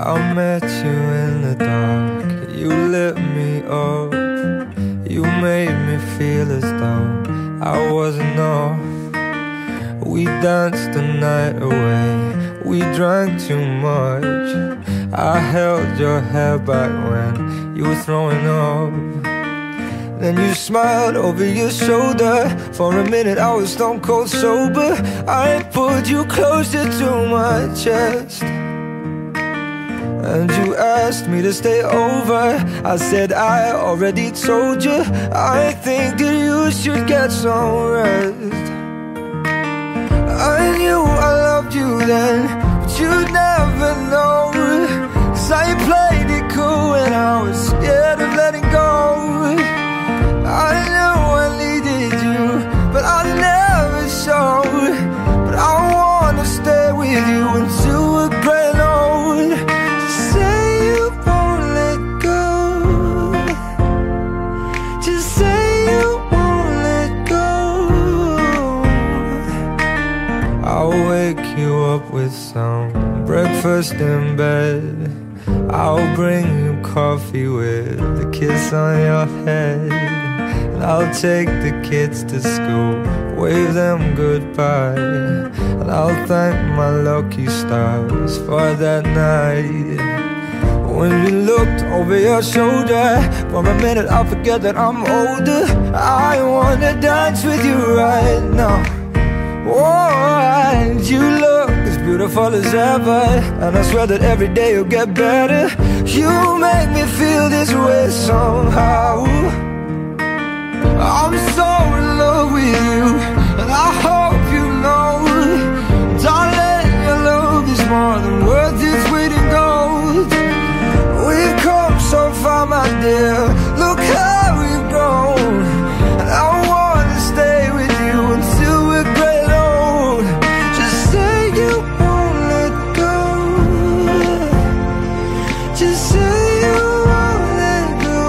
I met you in the dark, you lit me up. You made me feel as though I wasn't off. We danced the night away, we drank too much. I held your hair back when you were throwing up. Then you smiled over your shoulder. For a minute I was stone cold sober. I pulled you closer to my chest, and you asked me to stay over. I said I already told you, I think that you should get some rest. I knew I loved you then, but you'd never know, 'cause I played it cool when I was scared of letting go. I knew I needed you, but I never showed. But I wanna stay with you until we're growing old. Just say you won't let go. Just say you won't let go. I'll wake you up with some breakfast in bed. I'll bring you coffee with a kiss on your head. I'll take the kids to school, wave them goodbye, and I'll thank my lucky stars for that night. When you looked over your shoulder, for a minute I forget that I'm older. I wanna dance with you right now. Oh, and you look as beautiful as ever, and I swear that every day you'll get better. You make me feel this way somehow. I'm so in love with you, and I hope you know, darling, your love is more than worth its weight in gold. We've come so far, my dear, look how we've grown. And I wanna stay with you until we're great old. Just say you won't let go. Just say you won't let go.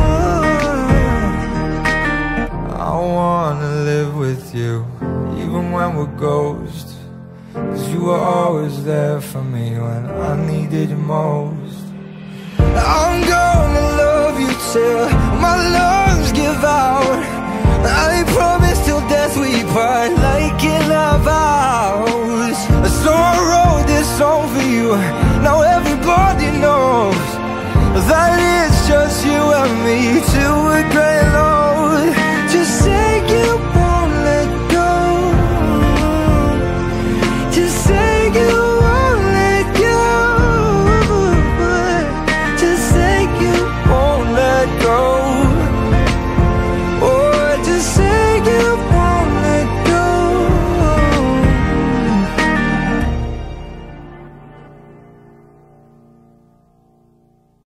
I wanna live with you, even when we're ghosts, 'cause you were always there for me when I needed you most. I'm gonna love you till my lungs give out. I promise till death we part, like in our vows. So I wrote this song for you, now everybody knows that it's just you and me till